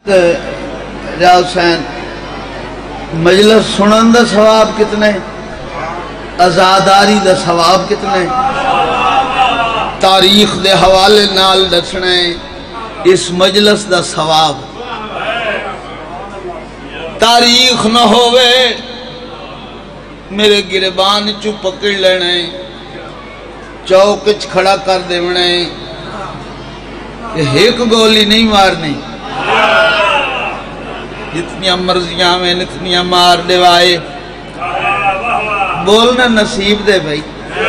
ریاض حسین مجلس سنن دا ثواب کتنے، ازاداری دا ثواب کتنے، تاریخ دے حوالے نال دسنے اس مجلس دا ثواب۔ تاریخ نہ ہوئے میرے گربان چو پکڑ لینے، چوکچ کھڑا کر دیونے، ایک گولی نہیں مارنی، جتنی مرضیاں میں اتنی مار دیوائے، بولنا نصیب دے بھائی،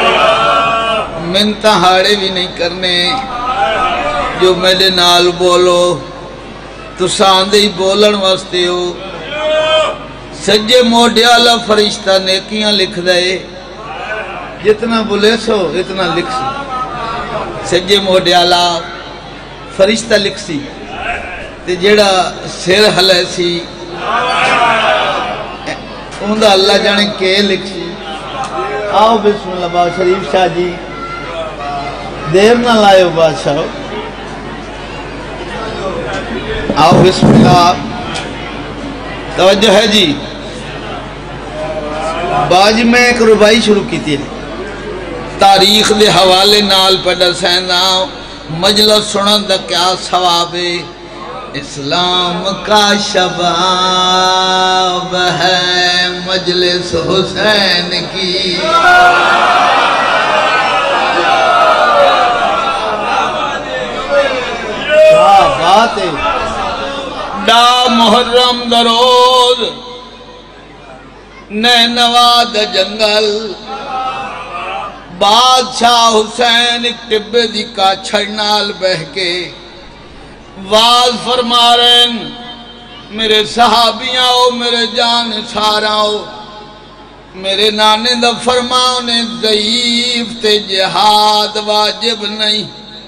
منتہ ہاڑے بھی نہیں کرنے، جو میرے نال بولو تو ساندے ہی بولن واسطے ہو۔ سجے موڈیالا فرشتہ نیکیاں لکھ دے، جتنا بولے سو اتنا لکھ سی، سجے موڈیالا فرشتہ لکھ سی، تے جیڑا سر حلے سی اندھا اللہ جانے کے لکھ سی۔ آؤ بسم اللہ بابا شریف شاہ جی، دیر نہ لائے ہو بادشاہ، آؤ بسم اللہ، توجہ ہے جی۔ باج میں ایک ربائی شروع کی تھی، تاریخ دے حوالے نال پڑھا سینا، مجلس سنن دا کیا ثواب ہے، اسلام کا شباب ہے مجلس حسین کی، کیا بات ہے۔ دا محرم دروز نینوا دا جنگل، بادشاہ حسین ایک ٹبے دی کا چھڑنال بہ کے واز فرما رہے ہیں، میرے صحابیاں ہو، میرے جان سارا ہو، میرے نانے دا فرمانے ضعیف تے جہاد واجب نہیں۔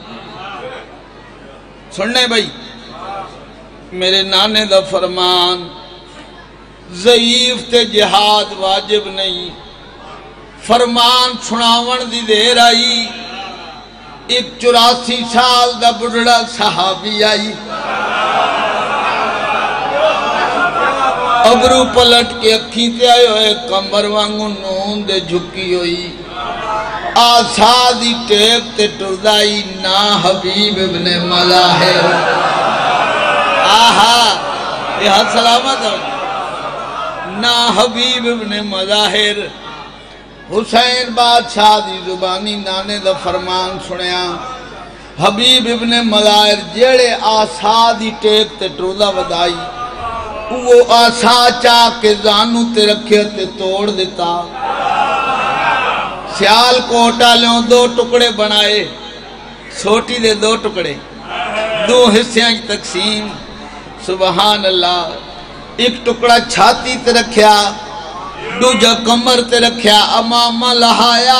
سننے بھائی، میرے نانے دا فرمان ضعیف تے جہاد واجب نہیں، فرمان سناون دی دیر آئی، ایک 84 سال دا بڑھڑا صحابی آئی، ابرو پلٹ کے اکھی تے آئے ہوئے، کمبر وانگو نون دے جھکی ہوئی، آسادی ٹیک تے ٹردائی، نا حبیب ابن مظاہر، آہا یہ حد سلامت ہے، نا حبیب ابن مظاہر، حسین بادشاہ دی زبانی نانے دا فرمان سنیا، حبیب ابن مظاہر جیڑے آسا دی ٹیک تے ٹردہ ودائی، وہ آسا چاہ کے زانو تے رکھے تے توڑ دیتا، سیال کوٹا لیوں 2 ٹکڑے بنائے، سوٹی دے 2 ٹکڑے، 2 حصیاں تقسیم، سبحان اللہ، ایک ٹکڑا چھاتی تے رکھیا، دوجہ کمر تے رکھیا، امامہ لہایا،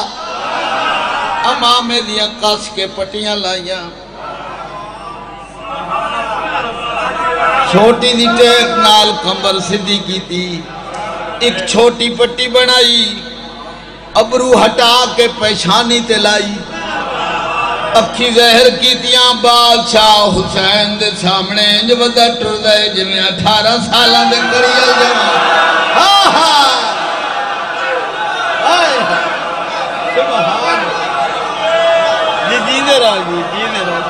امامے دیاں کس کے پٹیاں لائیاں، چھوٹی دی ٹیک نال کمر صدی کی تھی، ایک چھوٹی پٹی بنائی، ابرو ہٹا کے پیشانی تے لائی، اکھی زہر کی تیاں، بادشاہ حسین دے سامنے جو ودا ٹر دے جنہیں 18 سالہ دے کریل جوان، سبحان جی جینے راجی جینے راجی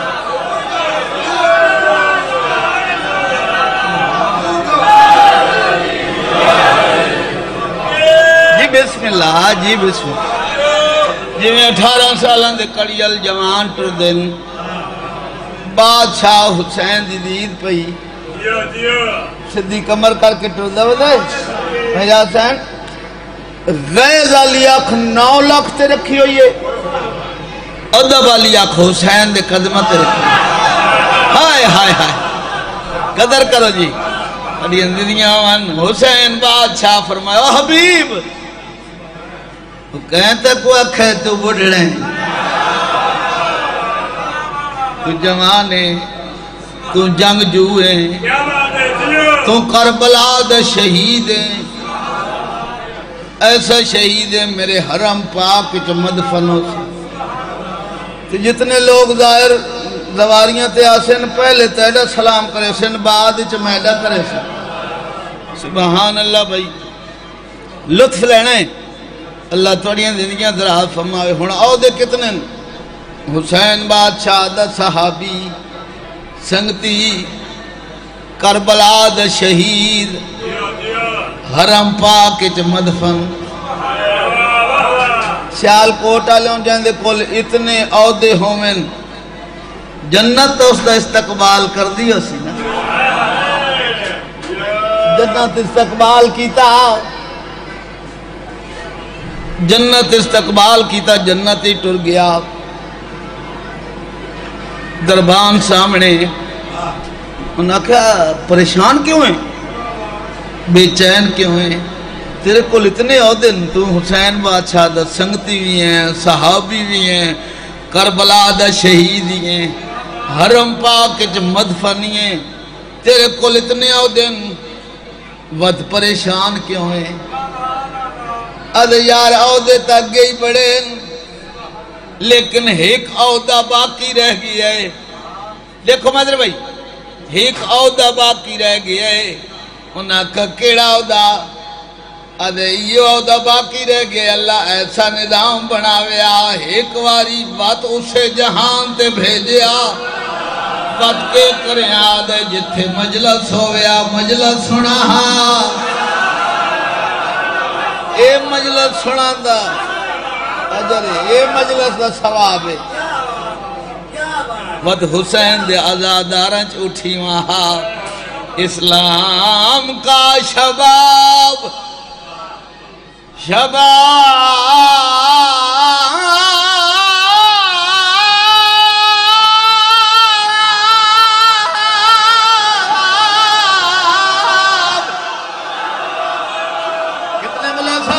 جی بسم اللہ جی بسم اللہ جی میں 18 سالان دے کڑیل جوان ٹر دن بادشاہ حسین دی دید پئی صدی کمر کر کے ٹر دے بدائے میرا حسین غیظ علی آنکھ 9 لاکھ تے رکھی ہوئی ہے، عدب علی آنکھ حسین دے قدمہ تے رکھی ہوئی ہے، ہائے ہائے ہائے قدر کرو جی علی اندیدیاں وان حسین بادشاہ فرمایا حبیب وہ کہتا کو اکھے تو بڑھڑیں تو جوانے تو جنگ جوئیں تو کربلا دا شہید ہیں، ایسا شہید ہے میرے حرم پاک چ مدفن ہو سے، تو جتنے لوگ ظاہر زواریاں تے آسن پہلے تیڑا سلام کرے سن بعد چ میڈا کرے سن سبحان اللہ بھائی لطف لینا ہے اللہ توڑیاں زندگیاں دراز فرماوے ہن او دے کتنے حسین بادشاہ دا صحابی سنگتی کربلا دا شہید حرم پاک وچ مدفن سیال کوٹ والوں جاندے کول اتنے عہدے ہوویں جنت تو اس دا استقبال کر دی اسی نا جنت استقبال کیتا جنت استقبال کیتا جنت ہی ٹر گیا دربان سامنے انہاں کہا پریشان کیوں ہیں بے چین کیوں ہیں تیرے کو اتنے عہدے تو حسین بادشاہ دا سنگتی بھی ہیں صحابی بھی ہیں کربلا دا شہید ہی ہیں حرم پاک وچ مدفن ہیں تیرے کو اتنے عہدے ود پریشان کیوں ہیں اد یار عہدے تک گئی بڑے لیکن ایک عہدہ باقی رہ گیا ہے دیکھو مدر بھائی ایک عہدہ باقی رہ گیا ہے انہاں کا کیڑا عہدہ ادھے یہ عہدہ باقی رہ گیا اللہ ایسا نظام بناویا ایک واری بات اسے جہان تے بھیجیا بات کے کریں آدھے جتھے مجلس ہویا مجلس سنا اے مجلس سنا دا اجر اے مجلس دا ثواب ہے ود حسین دے آزادارنچ اٹھی وہاں اسلام کا شباب کتنے ملے سو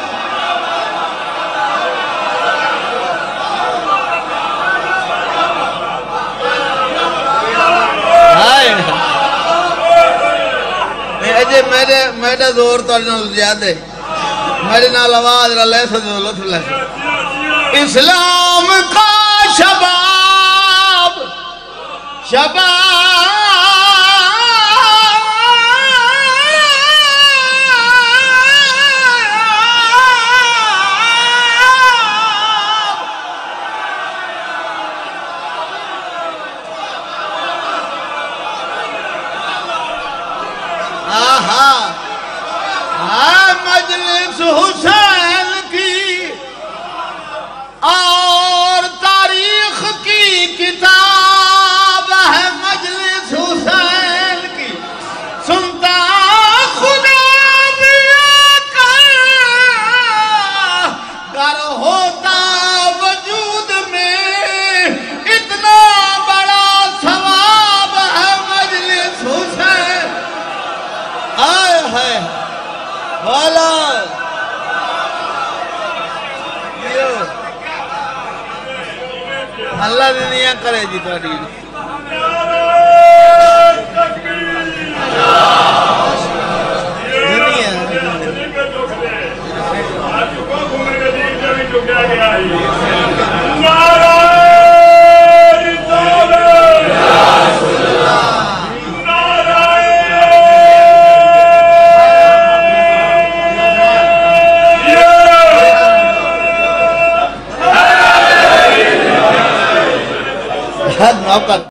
میرے زور تو زیادہ ہے میرے نال آواز رلے سدو لطف لے اسلام کا شباب مجلس حسین کی اور تاریخ کی کتاب ہے مجلس حسین کی سنتا خدا بھی گر ہوتا وجود میں اتنا بڑا ثواب ہے مجلس حسین آئے ہے والا اللہ دنیا کرے جی تو دین نوکر